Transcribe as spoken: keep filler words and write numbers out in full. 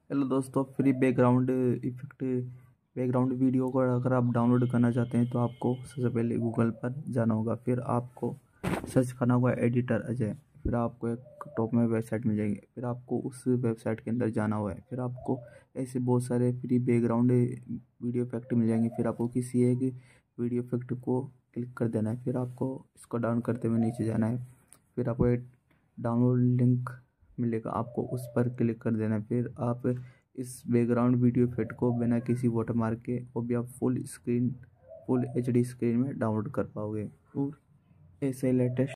Hello दोस्तों, free background effect background video को अगर आप डाउनलोड करना चाहते हैं तो आपको सबसे पहले गूगल पर जाना होगा। फिर आपको सर्च करना होगा एडिटर अजय। फिर आपको एक टॉप में वेबसाइट मिल जाएगी। फिर आपको उस वेबसाइट के अंदर जाना हुआ है। फिर आपको ऐसे बहुत सारे फ्री बैकग्राउंड वीडियो इफेक्ट मिल जाएंगे। फिर आपको किसी एक वीडियो इफेक्ट को क्लिक कर देना है। फिर आपको इसको डाउन करते हुए नीचे जाना है। फिर आपको एक डाउनलोड लिंक मिलेगा, आपको उस पर क्लिक कर देना है। फिर आप इस बैकग्राउंड वीडियो इफेक्ट को बिना किसी वाटरमार्क के वो भी आप full screen full H D screen में डाउनलोड कर पाओगे और ऐसे लेटेस्ट